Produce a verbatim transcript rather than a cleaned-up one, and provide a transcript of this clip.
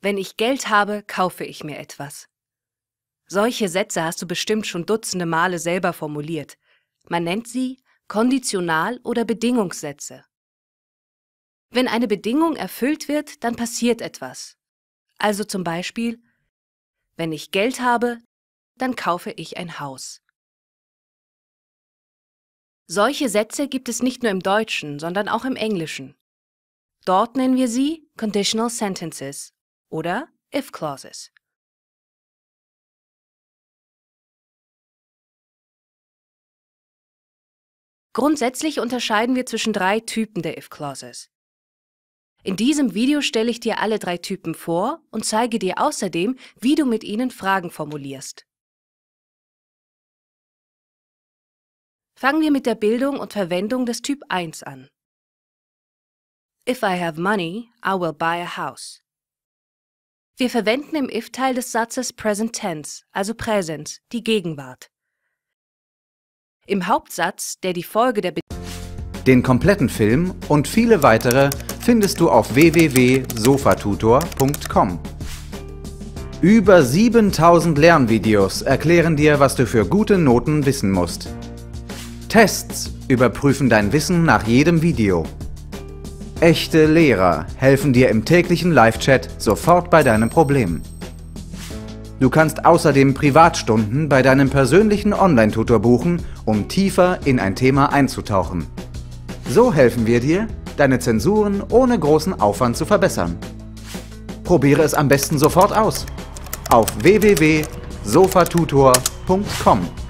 Wenn ich Geld habe, kaufe ich mir etwas. Solche Sätze hast du bestimmt schon dutzende Male selber formuliert. Man nennt sie Konditional- oder Bedingungssätze. Wenn eine Bedingung erfüllt wird, dann passiert etwas. Also zum Beispiel, wenn ich Geld habe, dann kaufe ich ein Haus. Solche Sätze gibt es nicht nur im Deutschen, sondern auch im Englischen. Dort nennen wir sie Conditional Sentences oder If Clauses. Grundsätzlich unterscheiden wir zwischen drei Typen der If Clauses. In diesem Video stelle ich dir alle drei Typen vor und zeige dir außerdem, wie du mit ihnen Fragen formulierst. Fangen wir mit der Bildung und Verwendung des Typ eins an. If I have money, I will buy a house. Wir verwenden im If-Teil des Satzes Present Tense, also Präsens, die Gegenwart. Im Hauptsatz, der die Folge der Be Den kompletten Film und viele weitere findest du auf w w w punkt sofatutor punkt com. Über siebentausend Lernvideos erklären dir, was du für gute Noten wissen musst. Tests überprüfen dein Wissen nach jedem Video. Echte Lehrer helfen dir im täglichen Live-Chat sofort bei deinem Problem. Du kannst außerdem Privatstunden bei deinem persönlichen Online-Tutor buchen, um tiefer in ein Thema einzutauchen. So helfen wir dir, deine Zensuren ohne großen Aufwand zu verbessern. Probiere es am besten sofort aus. Auf w w w punkt sofatutor punkt com.